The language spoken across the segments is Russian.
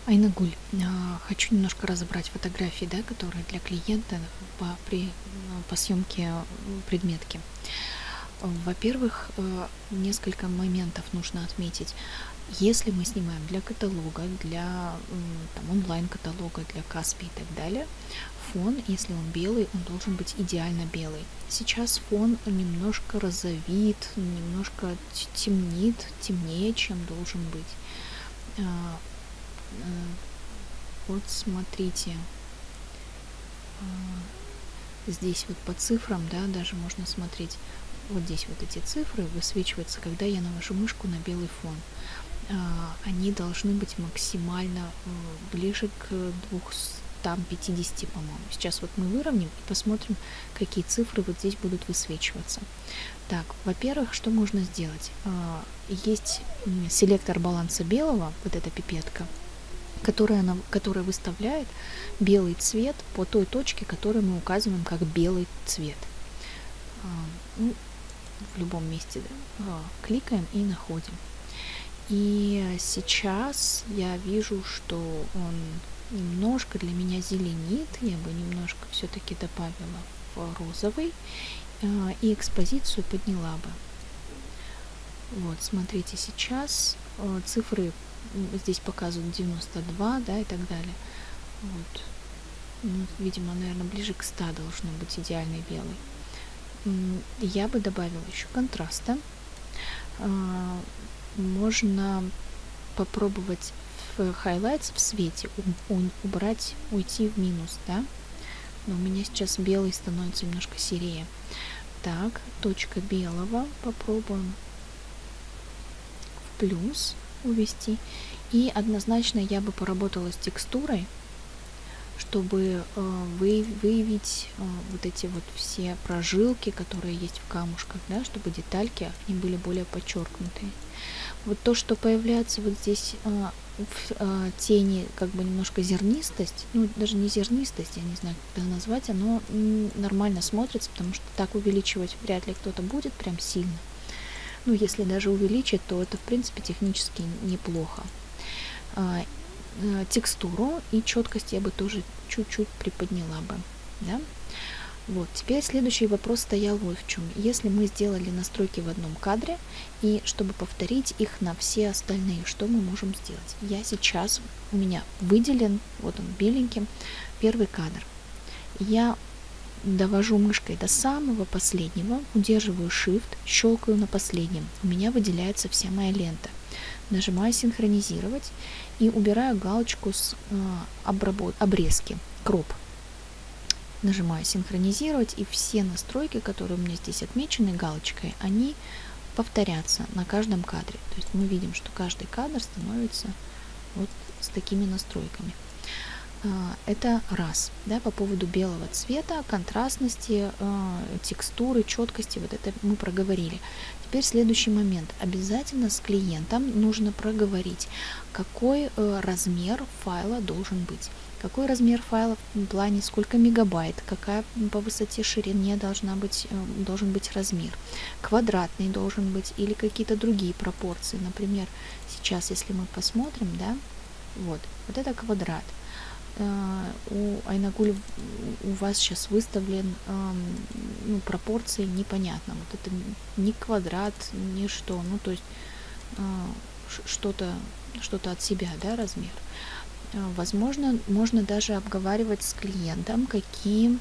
Айнагуль, хочу немножко разобрать фотографии, да, которые для клиента по съемке предметки. Во-первых, несколько моментов нужно отметить. Если мы снимаем для каталога, для онлайн-каталога, для Каспи и так далее, фон, если он белый, он должен быть идеально белый. Сейчас фон немножко розовит, немножко темнит, темнее, чем должен быть. Вот смотрите, здесь вот по цифрам, да, даже можно смотреть, вот здесь вот эти цифры высвечиваются, когда я навожу мышку на белый фон. Они должны быть максимально ближе к 250, по-моему. Сейчас вот мы выровняем и посмотрим, какие цифры вот здесь будут высвечиваться. Так, во-первых, что можно сделать? Есть селектор баланса белого, вот эта пипетка, которая выставляет белый цвет по той точке, которую мы указываем как белый цвет. В любом месте, да, кликаем и находим. И сейчас я вижу, что он немножко для меня зеленит. Я бы немножко все-таки добавила в розовый и экспозицию подняла бы. Вот, смотрите, сейчас цифры здесь показывают 92, да, и так далее. Вот. Ну, видимо, наверное, ближе к 100 должно быть идеальный белый. Я бы добавила еще контраста. Можно попробовать в highlights, в свете, убрать, уйти в минус, да. Но у меня сейчас белый становится немножко серее. Так, точка белого попробуем в плюс увести. И однозначно я бы поработала с текстурой, чтобы выявить вот эти вот все прожилки, которые есть в камушках, да, чтобы детальки они были более подчеркнутые. Вот то, что появляется вот здесь в тени, как бы немножко зернистость, ну даже не зернистость, я не знаю, как это назвать, оно нормально смотрится, потому что так увеличивать вряд ли кто-то будет прям сильно. Ну, если даже увеличить, то это в принципе технически неплохо. Текстуру и четкость я бы тоже чуть-чуть приподняла бы, да? Вот, теперь следующий вопрос стоял вот в чем. Если мы сделали настройки в одном кадре, и чтобы повторить их на все остальные, что мы можем сделать? У меня выделен, вот он беленьким, первый кадр. Я довожу мышкой до самого последнего, удерживаю Shift, щелкаю на последнем. У меня выделяется вся моя лента. Нажимаю синхронизировать и убираю галочку с обрезки, кроп. Нажимаю синхронизировать, и все настройки, которые у меня здесь отмечены галочкой, они повторятся на каждом кадре. То есть мы видим, что каждый кадр становится вот с такими настройками. Это раз, да, по поводу белого цвета, контрастности, текстуры, четкости, вот это мы проговорили. Теперь следующий момент. Обязательно с клиентом нужно проговорить, какой размер файла должен быть. Какой размер файла в плане, сколько мегабайт, какая по высоте, ширине должен быть размер. Квадратный должен быть или какие-то другие пропорции. Например, сейчас, если мы посмотрим, да, вот это квадрат. У Айнагуль у вас сейчас выставлен пропорции непонятно. Вот это ни квадрат, ни что. Ну, то есть что-то от себя, да, размер. Возможно, можно даже обговаривать с клиентом, какие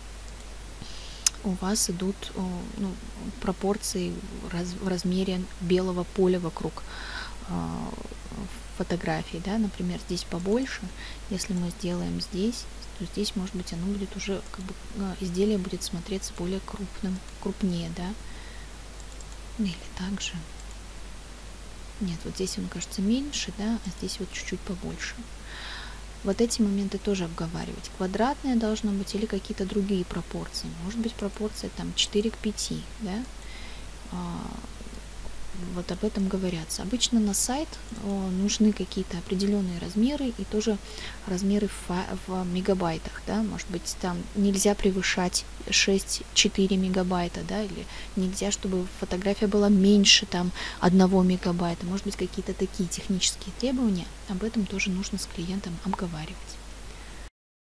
у вас идут пропорции в размере белого поля вокруг фотографии, да, например, здесь побольше, если мы сделаем здесь, то здесь, может быть, оно будет уже, как бы, изделие будет смотреться более крупнее, да, или также, нет, вот здесь он кажется меньше, да, а здесь вот чуть-чуть побольше. Вот эти моменты тоже обговаривать. Квадратное должно быть или какие-то другие пропорции, может быть, пропорция там 4 к 5, да, вот об этом говорятся. Обычно на сайт нужны какие-то определенные размеры и тоже размеры в мегабайтах, да, может быть, там нельзя превышать 6-4 мегабайта, да, или нельзя, чтобы фотография была меньше там 1 мегабайта, может быть, какие-то такие технические требования, об этом тоже нужно с клиентом обговаривать.